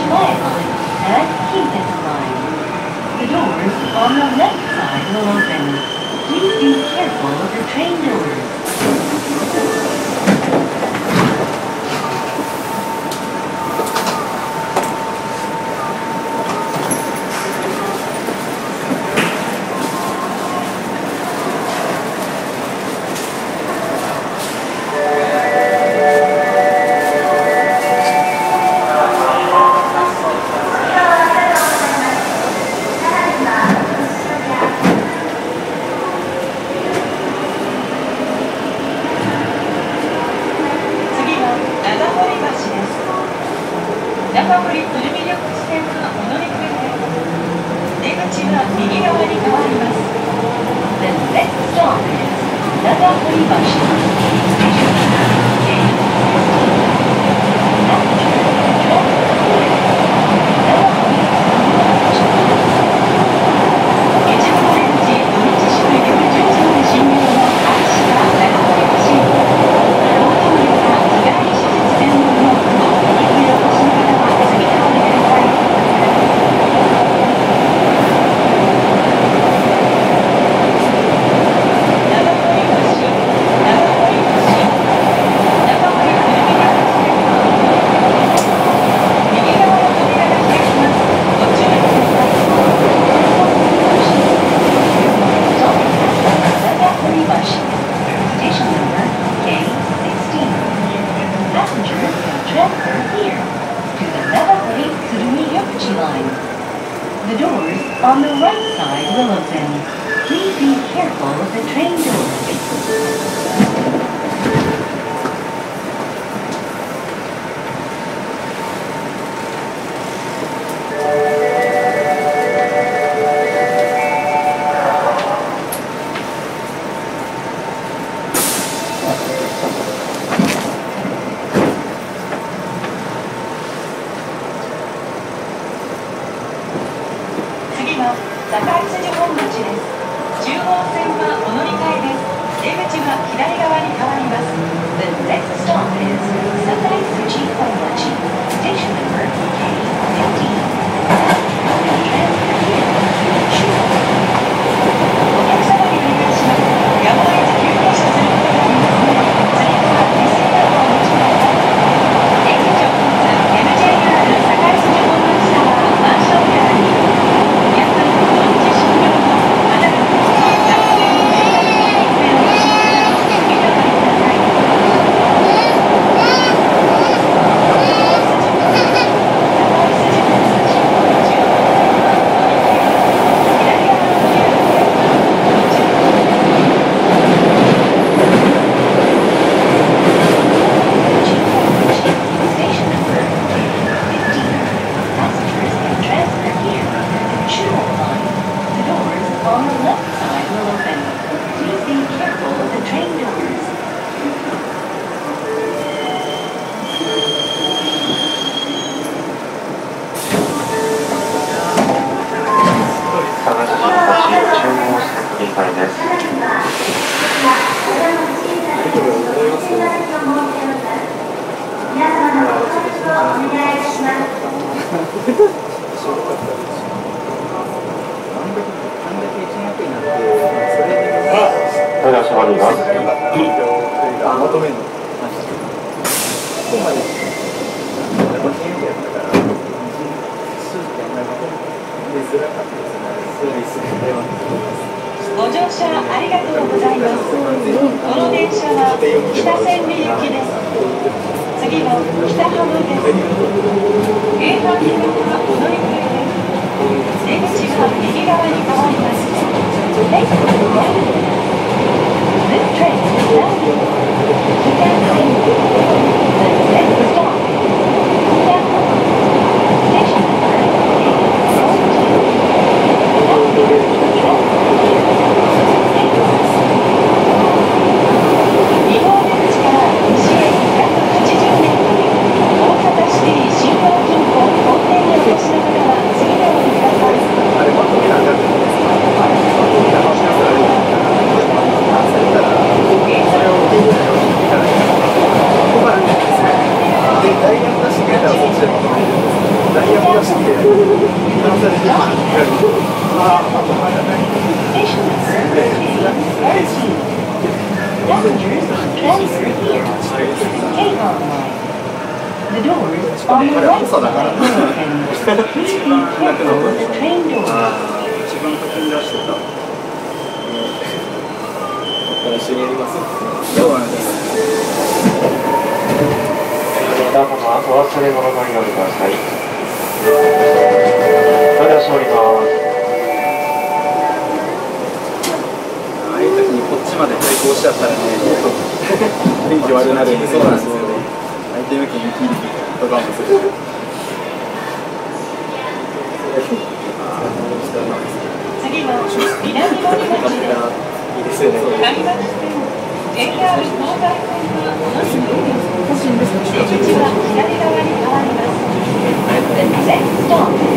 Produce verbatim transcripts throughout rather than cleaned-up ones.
quiet line and keep it aligned. The doors on the left side will open. Please be careful of the train doors. 長堀鶴見緑地線のお乗り換えです。出口は右側に変わります。The next stop is 長堀橋。Station number K sixteen. Passengers can transfer here to the Nagahori Tsurumi Yokuchi line. The doors on the right side will open. Please be careful of the train doors. 堺筋本町です。じゅう号線はお乗り換えです。出口は左側に変わります。The next stop is 堺筋本町。Station number K fifteen. お客様にお願いします。やむを得ず急停車することがありますので、次は手数料をお持ちください。駅直結 エムジェイアール 堺筋本町タワーマンションギャラリー。ご乗車ありがとうございます。この電車は北千里行きです。次は北浜です。京阪線はお乗り換えです。出口は右側に変わります。Next stop. This train is now leaving北千里。The next stop is 北浜。Station number K fourteen. Passengers can transfer here.に号出口から西へひゃくはちじゅうメートル、大阪シティ信用金庫本店にお越しの方は次のお降りください。それを The doors on the right side and please be careful with the train doors. 一番先に出してた。ここから一緒にやります。そうなんです。 皆様、お忘れ物のないようにください。それでは終わります。 ああいう時にこっちまで対抗しちゃったらね、天気悪くなるんで、そうなんですよね。相手向きに切りとかもする。 次は南森町です。 いいですよね。 上町線 ジェイアール 東西線が同じく出口は左側に変わります。The next stop is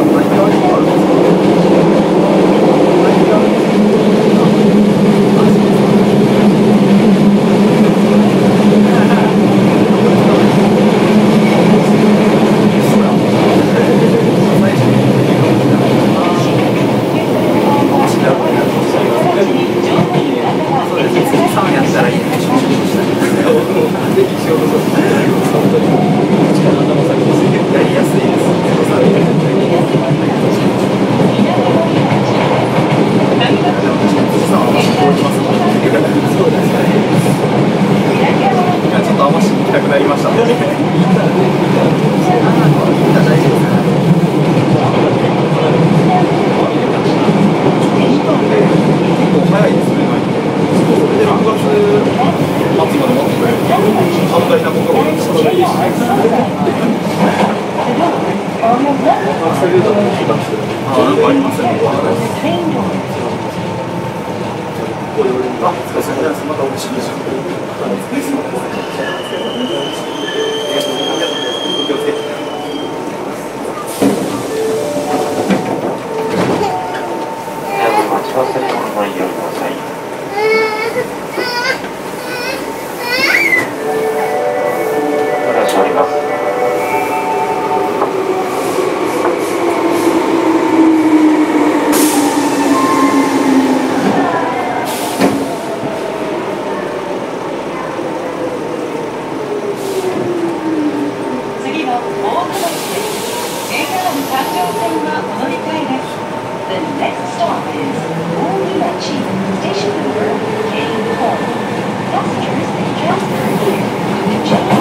Omimachi, station number K four. Passengers may transfer here to J R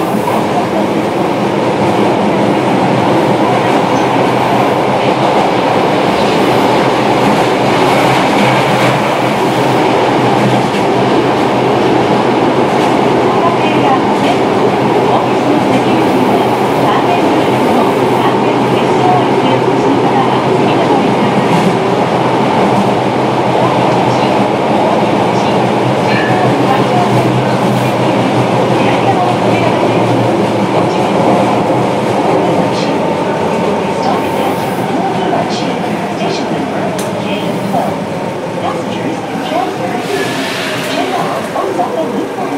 Osaka Nippon.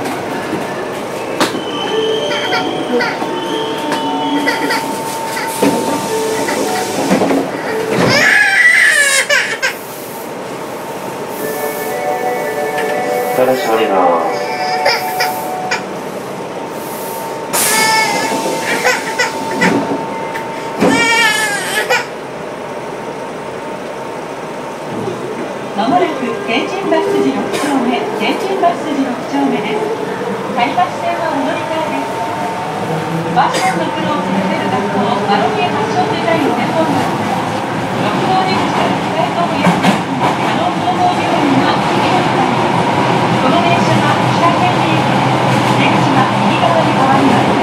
ただし降ります。 まもなく天神橋筋ろく丁目、天神橋筋ろく丁目です。仮橋線はお乗り換えです。ファッションのプロを育てる学校、マロニエファッションデザイン専門学校、六号出口から北へと増やす加納総合病院が次の隣です。この電車は北千里駅です。出口は右側に変わります。